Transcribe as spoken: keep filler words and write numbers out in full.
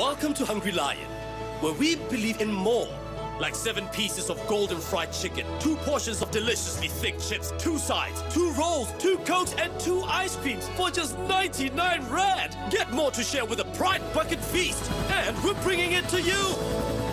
Welcome to Hungry Lion, where we believe in more. Like seven pieces of golden fried chicken, two portions of deliciously thick chips, two sides, two rolls, two cokes, and two ice creams for just ninety-nine rand. Get more to share with a Pride Bucket Feast, and we're bringing it to you.